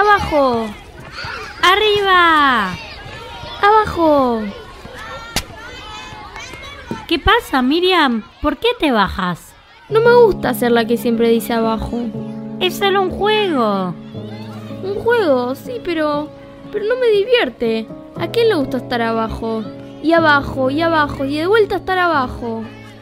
Abajo. ¡Arriba! Abajo. ¿Qué pasa, Miriam? ¿Por qué te bajas? No me gusta ser la que siempre dice abajo. Es solo un juego. Un juego, sí, pero no me divierte. ¿A quién le gusta estar abajo? Y abajo, y abajo, y de vuelta estar abajo.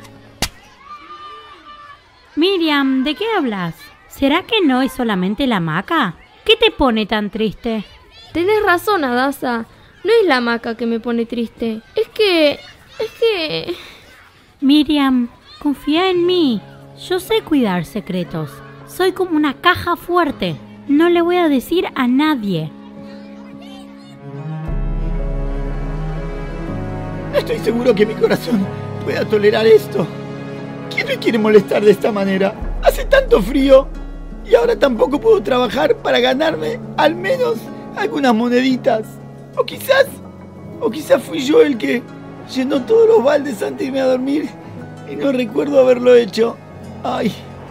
Miriam, ¿de qué hablas? ¿Será que no es solamente la hamaca? ¿Qué te pone tan triste? Tenés razón, Adasa. No es la hamaca que me pone triste. Es que... Miriam, confía en mí. Yo sé cuidar secretos. Soy como una caja fuerte. No le voy a decir a nadie. No estoy seguro que mi corazón pueda tolerar esto. ¿Quién me quiere molestar de esta manera? Hace tanto frío y ahora tampoco puedo trabajar para ganarme al menos algunas moneditas. O quizás fui yo el que llenó todos los baldes antes de irme a dormir y no recuerdo haberlo hecho. Ay,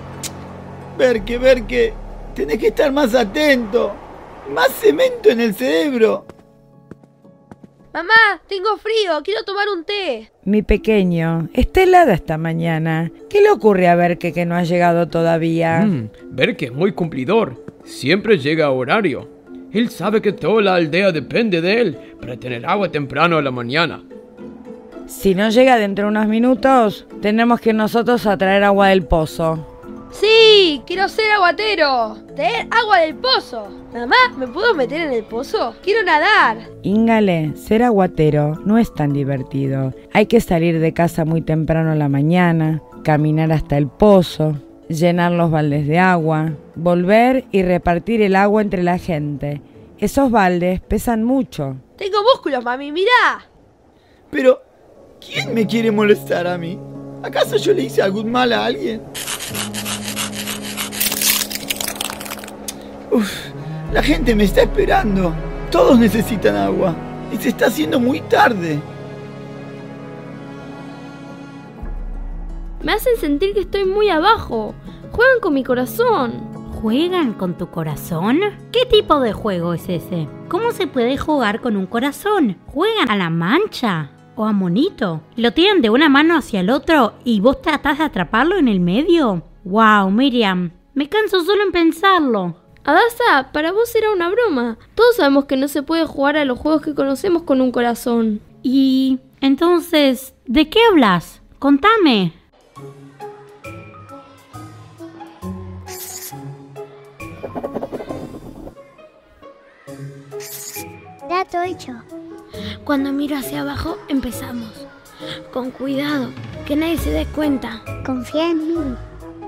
Berke, tenés que estar más atento. Más cemento en el cerebro. Mamá, tengo frío, quiero tomar un té. Mi pequeño, está helada esta mañana. ¿Qué le ocurre a Berke que no ha llegado todavía? Berke es muy cumplidor. Siempre llega a horario. Él sabe que toda la aldea depende de él para tener agua temprano a la mañana. Si no llega dentro de unos minutos, tendremos que ir nosotros a traer agua del pozo. Sí, quiero ser aguatero. Traer agua del pozo. Mamá, ¿me puedo meter en el pozo? Quiero nadar. Íngale, ser aguatero no es tan divertido. Hay que salir de casa muy temprano a la mañana, caminar hasta el pozo, llenar los baldes de agua, volver y repartir el agua entre la gente. Esos baldes pesan mucho. Tengo músculos, mami, mirá. Pero, ¿quién me quiere molestar a mí? ¿Acaso yo le hice algún mal a alguien? La gente me está esperando. Todos necesitan agua. Y se está haciendo muy tarde. Me hacen sentir que estoy muy abajo. Juegan con mi corazón. ¿Juegan con tu corazón? ¿Qué tipo de juego es ese? ¿Cómo se puede jugar con un corazón? ¿Juegan a la mancha o a monito? ¿Lo tiran de una mano hacia el otro y vos tratás de atraparlo en el medio? ¡Wow, Miriam! Me canso solo en pensarlo. Adasa, para vos era una broma. Todos sabemos que no se puede jugar a los juegos que conocemos con un corazón. Y entonces, ¿de qué hablas? Contame. Trato hecho. Cuando miro hacia abajo, empezamos. Con cuidado, que nadie se dé cuenta. Confía en mí.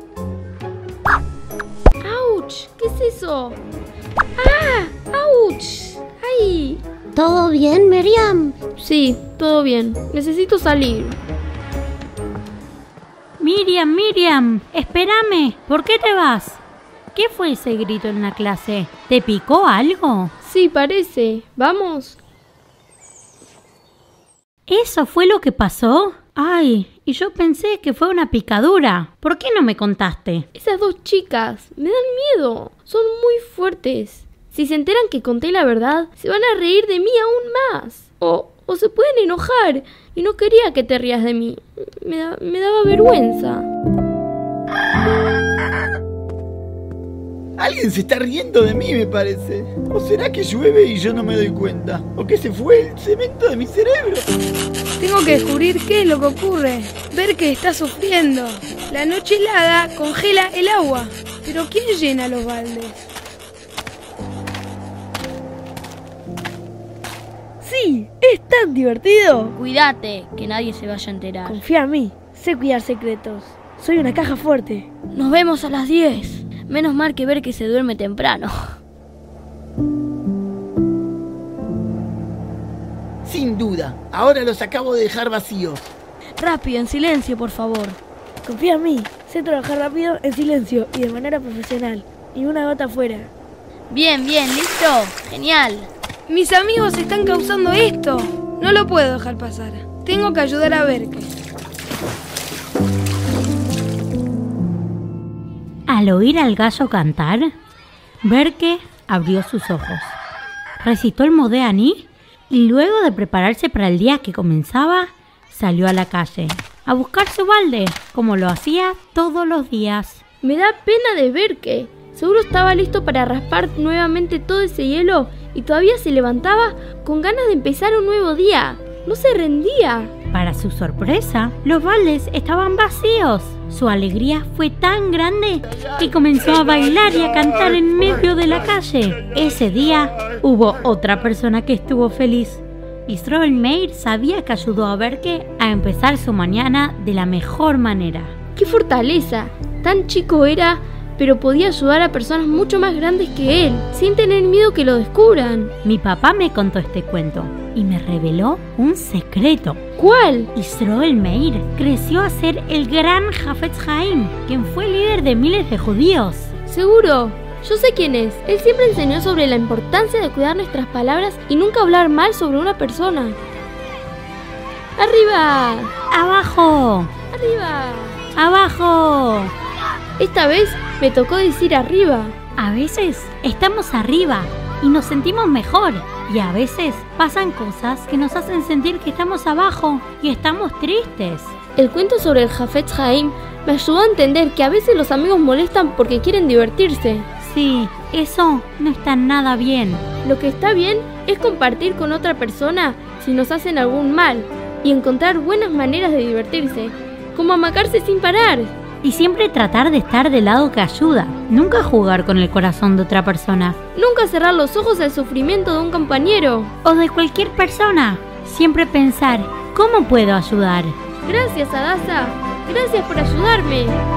¡Auch! ¿Qué es eso? ¡Ah! ¡Auch! ¡Ay! ¿Todo bien, Miriam? Sí, todo bien. Necesito salir. Miriam, espérame. ¿Por qué te vas? ¿Qué fue ese grito en la clase? ¿Te picó algo? Sí, parece. ¿Vamos? ¿Eso fue lo que pasó? Ay, y yo pensé que fue una picadura. ¿Por qué no me contaste? Esas dos chicas me dan miedo. Son muy fuertes. Si se enteran que conté la verdad, se van a reír de mí aún más. O se pueden enojar. Y no quería que te rías de mí. Me daba vergüenza. Alguien se está riendo de mí, me parece. ¿O será que llueve y yo no me doy cuenta? ¿O que se fue el cemento de mi cerebro? Tengo que descubrir qué es lo que ocurre. Ver que está sufriendo. La noche helada congela el agua. Pero ¿quién llena los baldes? Sí, es tan divertido. Cuídate, que nadie se vaya a enterar. Confía en mí. Sé cuidar secretos. Soy una caja fuerte. Nos vemos a las 10. Menos mal que ver que se duerme temprano. Sin duda. Ahora los acabo de dejar vacíos. Rápido, en silencio, por favor. Confía en mí. Sé trabajar rápido, en silencio y de manera profesional. Y una gota afuera. Bien, ¿listo? Genial. Mis amigos están causando esto. No lo puedo dejar pasar. Tengo que ayudar a Berke. Al oír al gallo cantar, Berke abrió sus ojos, recitó el Modé Ani y luego de prepararse para el día que comenzaba, salió a la calle a buscar su balde, como lo hacía todos los días. Me da pena de ver que seguro estaba listo para raspar nuevamente todo ese hielo y todavía se levantaba con ganas de empezar un nuevo día. No se rendía. Para su sorpresa, los baldes estaban vacíos. Su alegría fue tan grande que comenzó a bailar y a cantar en medio de la calle. Ese día hubo otra persona que estuvo feliz. Strobelmeyer sabía que ayudó a Berke a empezar su mañana de la mejor manera. ¡Qué fortaleza! Tan chico era, pero podía ayudar a personas mucho más grandes que él, sin tener miedo que lo descubran. Mi papá me contó este cuento y me reveló un secreto. ¿Cuál? Strobelmeyer creció a ser el gran Hafetz Haim, quien fue líder de miles de judíos. Seguro. Yo sé quién es. Él siempre enseñó sobre la importancia de cuidar nuestras palabras y nunca hablar mal sobre una persona. ¡Arriba! ¡Abajo! ¡Arriba! ¡Abajo! Esta vez me tocó decir arriba. A veces estamos arriba y nos sentimos mejor. Y a veces pasan cosas que nos hacen sentir que estamos abajo y estamos tristes. El cuento sobre el Hafetz Haim me ayudó a entender que a veces los amigos molestan porque quieren divertirse. Sí, eso no está nada bien. Lo que está bien es compartir con otra persona si nos hacen algún mal y encontrar buenas maneras de divertirse, como amacarse sin parar. Y siempre tratar de estar del lado que ayuda, nunca jugar con el corazón de otra persona. Nunca cerrar los ojos al sufrimiento de un compañero. O de cualquier persona. Siempre pensar, ¿cómo puedo ayudar? Gracias, Adasa. Gracias por ayudarme.